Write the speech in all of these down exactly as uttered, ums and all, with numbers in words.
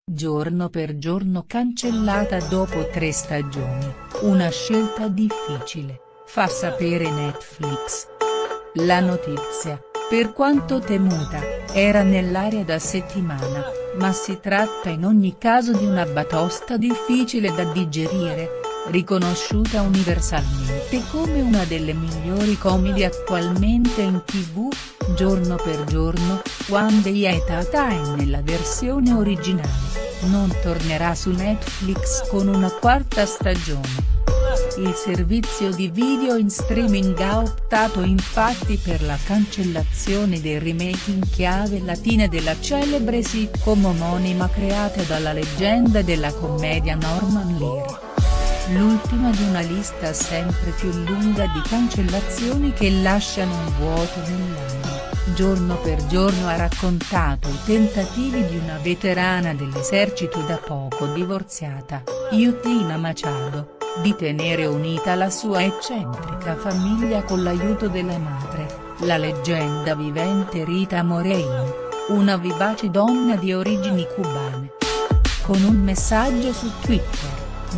giorno per giorno cancellata dopo tre stagioni, una scelta difficile, fa sapere Netflix. La notizia, per quanto temuta, era nell'aria da settimana, ma si tratta in ogni caso di una batosta difficile da digerire, riconosciuta universalmente come una delle migliori comedy attualmente in tv, giorno per giorno, One Day at a Time nella versione originale, non tornerà su Netflix con una quarta stagione. Il servizio di video in streaming ha optato infatti per la cancellazione del remake in chiave latina della celebre sitcom omonima creata dalla leggenda della commedia Norman Lear. L'ultima di una lista sempre più lunga di cancellazioni che lasciano un vuoto nell'animo. Giorno per giorno ha raccontato i tentativi di una veterana dell'esercito da poco divorziata, Yutina Machado, di tenere unita la sua eccentrica famiglia con l'aiuto della madre, la leggenda vivente Rita Moreno, una vivace donna di origini cubane. Con un messaggio su Twitter,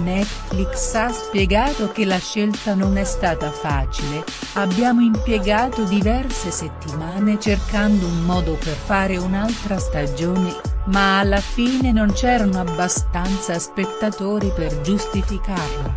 Netflix ha spiegato che la scelta non è stata facile, abbiamo impiegato diverse settimane cercando un modo per fare un'altra stagione, ma alla fine non c'erano abbastanza spettatori per giustificarla.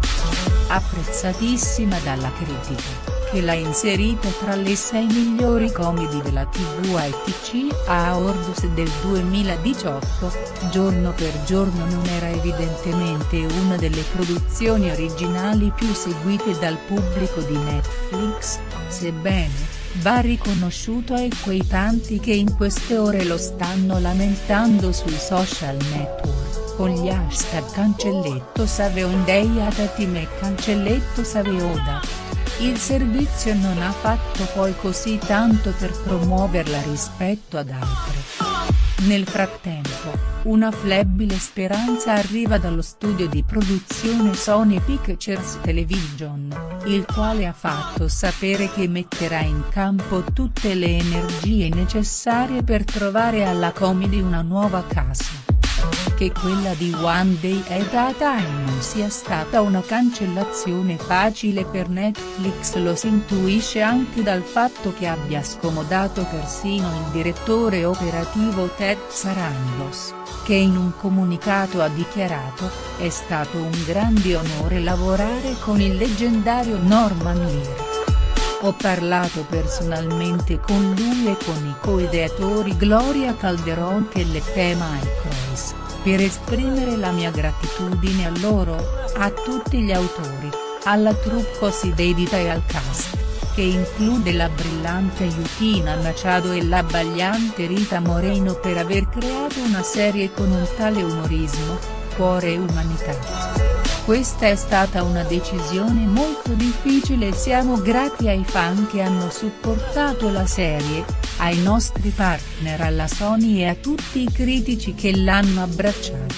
Apprezzatissima dalla critica, che l'ha inserita tra le sei migliori comedy della tivù A T C Awards del duemiladiciotto, giorno per giorno non era evidentemente una delle produzioni originali più seguite dal pubblico di Netflix, sebbene, va riconosciuto ai quei tanti che in queste ore lo stanno lamentando sui social network, con gli hashtag cancelletto Save One Day at a Time e cancelletto Save Oda. Il servizio non ha fatto poi così tanto per promuoverla rispetto ad altre. Nel frattempo, una flebile speranza arriva dallo studio di produzione Sony Pictures Television, il quale ha fatto sapere che metterà in campo tutte le energie necessarie per trovare alla comedy una nuova casa. Che quella di One Day at a Time non sia stata una cancellazione facile per Netflix lo si intuisce anche dal fatto che abbia scomodato persino il direttore operativo Ted Sarandos, che in un comunicato ha dichiarato: "È stato un grande onore lavorare con il leggendario Norman Lear. Ho parlato personalmente con lui e con i co-ideatori Gloria Calderon e Lette Croix, per esprimere la mia gratitudine a loro, a tutti gli autori, alla troupe così dedita e al cast, che include la brillante Yutina Machado e l'abbagliante Rita Moreno per aver creato una serie con un tale umorismo, cuore e umanità. Questa è stata una decisione molto difficile e siamo grati ai fan che hanno supportato la serie, ai nostri partner alla Sony e a tutti i critici che l'hanno abbracciata.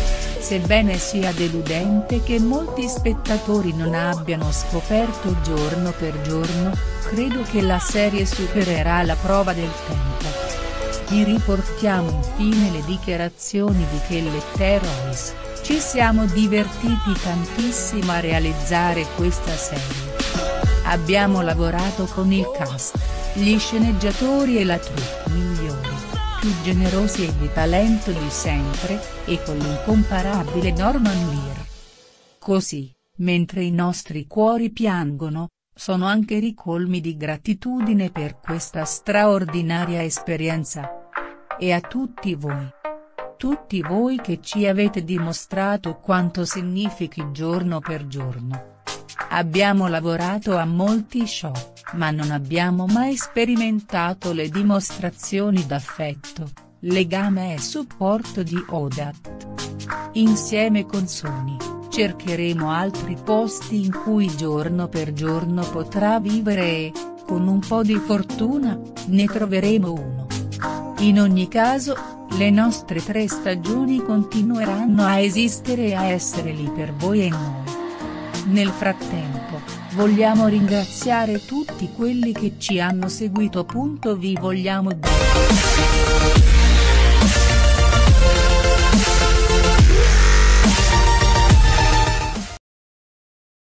Sebbene sia deludente che molti spettatori non abbiano scoperto giorno per giorno, credo che la serie supererà la prova del tempo". Vi riportiamo infine le dichiarazioni di Kellette Royce: "Ci siamo divertiti tantissimo a realizzare questa serie. Abbiamo lavorato con il cast, gli sceneggiatori e la troupe migliori, più generosi e di talento di sempre, e con l'incomparabile Norman Lear. Così, mentre i nostri cuori piangono, sono anche ricolmi di gratitudine per questa straordinaria esperienza. E a tutti voi. Tutti voi che ci avete dimostrato quanto significhi giorno per giorno. Abbiamo lavorato a molti show, ma non abbiamo mai sperimentato le dimostrazioni d'affetto, legame e supporto di Oda. Insieme con Sony, cercheremo altri posti in cui giorno per giorno potrà vivere e, con un po' di fortuna, ne troveremo uno. In ogni caso, le nostre tre stagioni continueranno a esistere e a essere lì per voi e noi. Nel frattempo, vogliamo ringraziare tutti quelli che ci hanno seguito. Vi vogliamo bene.